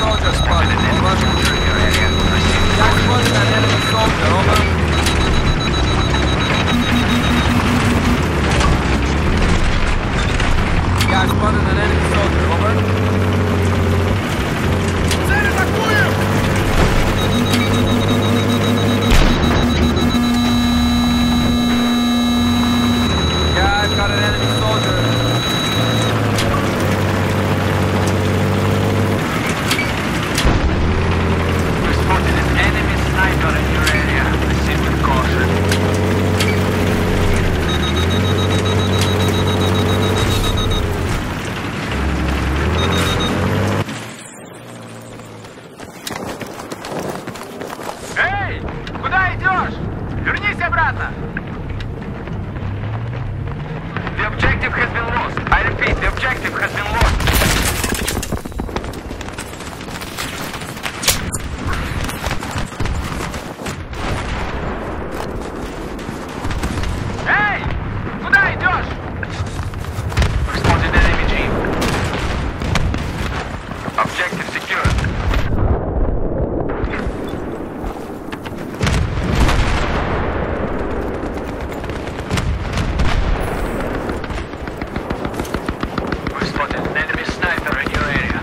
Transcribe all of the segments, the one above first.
soldier spotted. Over. Jack spotted an enemy soldier. Over. Jack spotted an enemy soldier. Over. Цель атакуем! Yeah, I've got an enemy soldier. We spotted an enemy sniper in your area. Proceed with caution. Эй! Куда идешь? Вернись обратно! The objective has been lost. I repeat, the objective has been lost. Эй! Куда идешь? Responded enemy team. Objective secured. We spotted an enemy sniper in your area.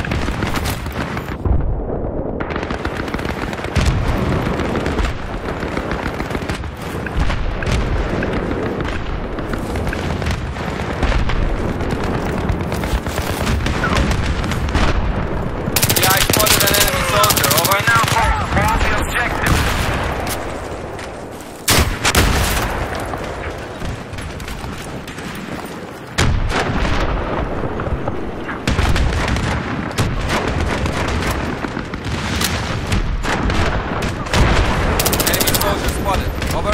Yeah, I spotted an enemy soldier. Over. Now hold the objective. Enemy soldier spotted. Over.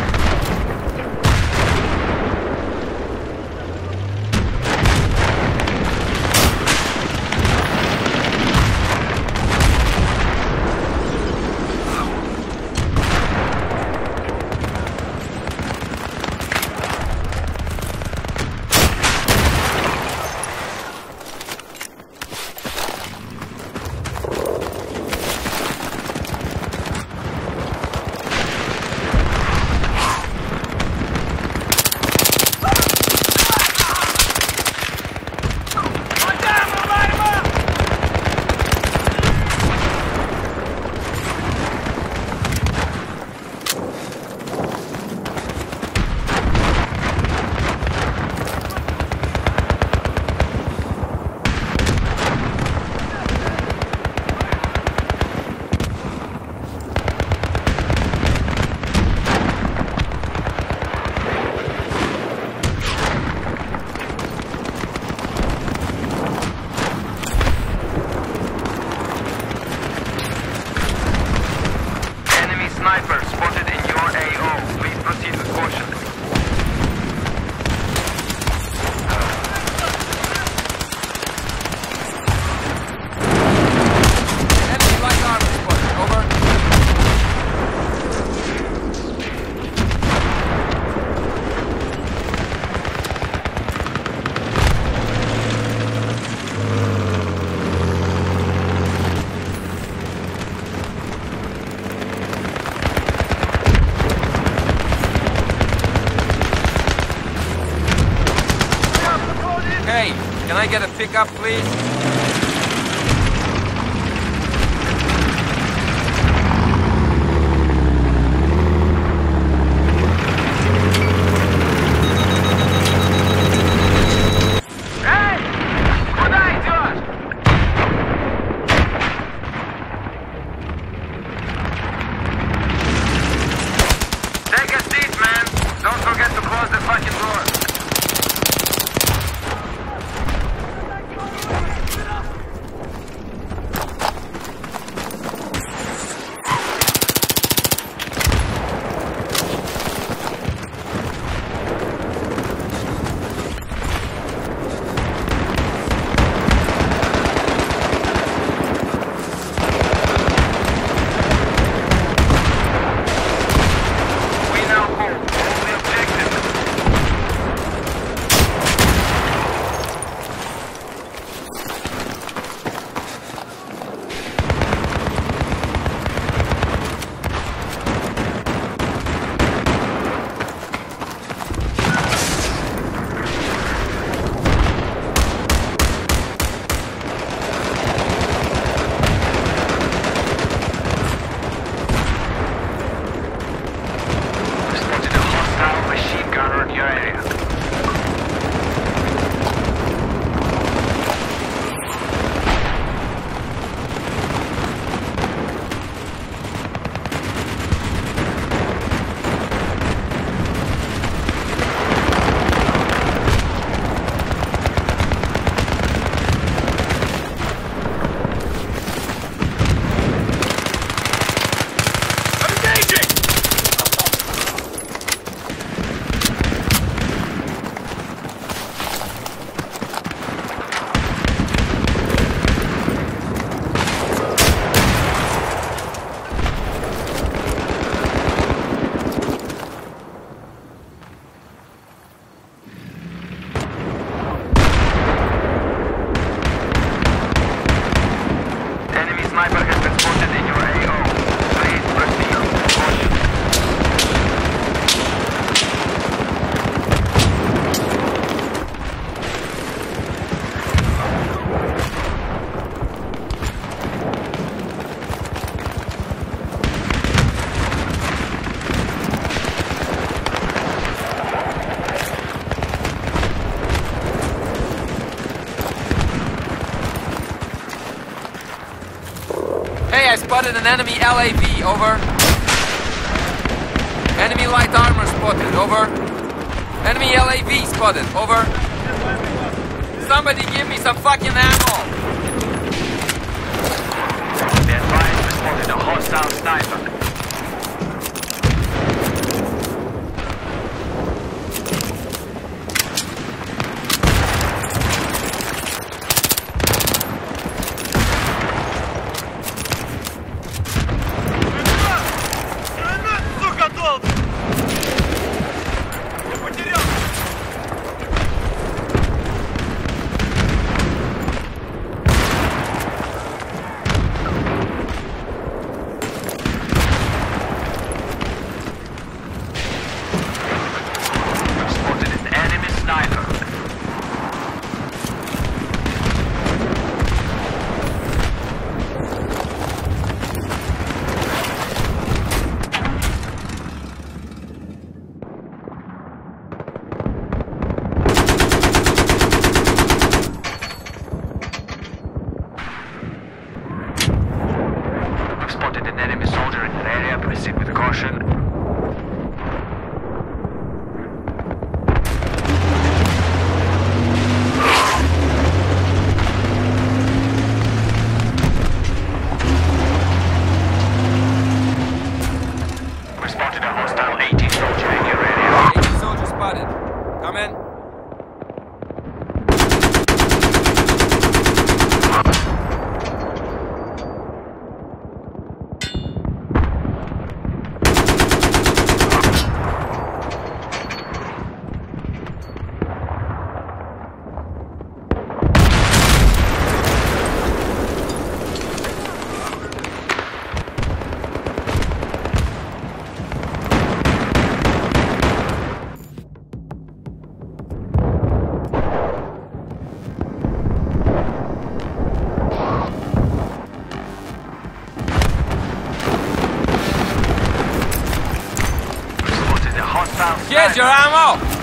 Enemy sniper spotted in your AO. Please proceed with caution. Enemy light armor spotted. Over. Hey, can I get a pickup, please? Эй! Куда идешь? Take a seat, man. Don't forget to close the fucking door. Hey, I spotted an enemy LAV, over. Enemy light armor spotted, over. Enemy LAV spotted, over. Somebody give me some fucking ammo! Be advised, we spotted a hostile sniper. Here's your ammo!